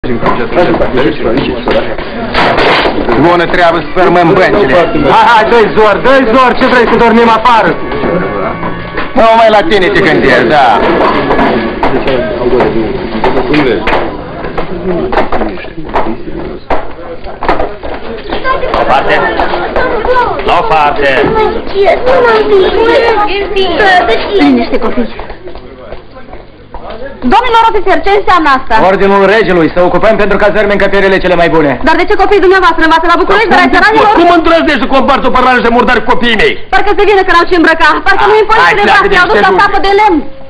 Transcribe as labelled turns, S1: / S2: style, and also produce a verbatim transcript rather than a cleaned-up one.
S1: Bună treabă, spărmăm băncile.
S2: Hai, hai, dă-i zor, dă-i zor, ce vrei să dormim afară?
S1: Numai la tine te gândești, da.
S3: La o parte? La o parte!
S4: Liniște, copii. Domnilor ofițeri, ce înseamnă asta?
S2: Ordinul regelui, să ocupăm pentru cazărme încăperile cele mai bune.
S4: Dar de ce copiii dumneavoastră învață la București, dar ai țăranilor?
S3: Cum îndrăznești să comparți o parlană de murdari cu copiii mei?
S4: Parcă se vine că n-au ce îmbrăca, parcă nu-i impozite de noastre, au dus la sapă de lemn.